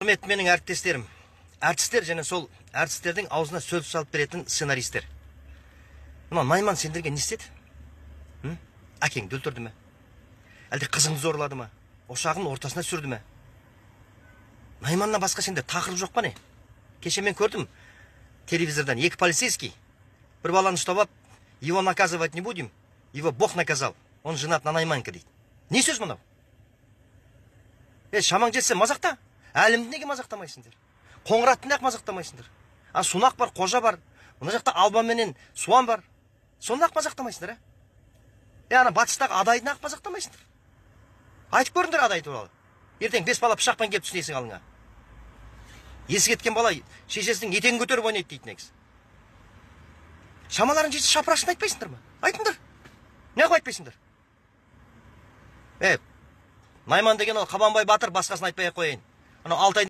Құрметті менің әріптестерім, әртістер және сол әртістердің аузына сөз салып беретін сценаристер. Мына Найман сендерге не істеді? Әкеңді өлтірді ме? Әлде қызыңды зорлады ма? Ошағын ортасына сүрді ме? Найманнан басқа сенде тақырып жоқ па не? Кеше мен көрдім телевизордан екі полицейский бір баланы ұстап алып, его наказывать не будем, его Бог наказал. Он женат на Найманке дейді. Не сөз мынау? Шамаң жетсе мазақта. Әлімді неге мазақтамайсыңдар? Қоңыратты неге мазақтамайсыңдар? Сунақ бар, қожа бар. Мына жақта Алба менен Суан бар. Соны неге мазақтамайсыңдар, ана батыстағы Адайды неге мазақтамайсыңдар? Айтып көріңдер Адай туралы. Ертең 5 бала пышақпен келіп түсін есің алыңа. Есі кеткен бала шешесінің етегін көтеріп ойнайды дейді негізі. Шамаларын жетсе шапырашын айтпайсыңдар ма? Айтыңдар. Неге айтпайсыңдар? Найман деген ол Қабанбай батыр, басқасын айтпай ақ қояйын. Алтай